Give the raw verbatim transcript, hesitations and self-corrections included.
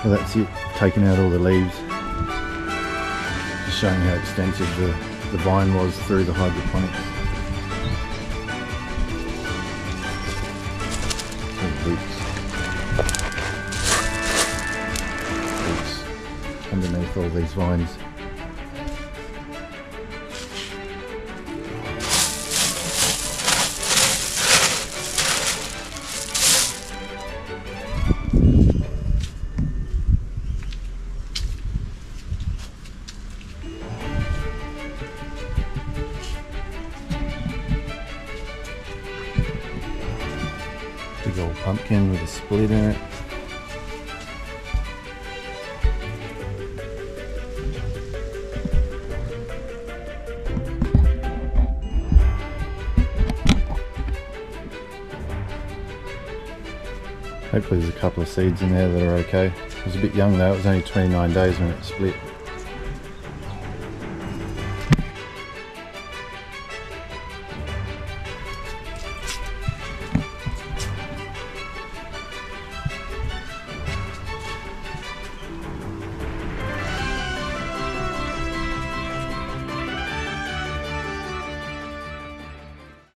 Well, that's it, taken out all the leaves. Just showing how extensive the, the vine was through the hydroponics. Roots. Roots underneath all these vines. Big old pumpkin with a split in it. Hopefully there's a couple of seeds in there that are okay. It was a bit young though, it was only twenty-nine days when it split.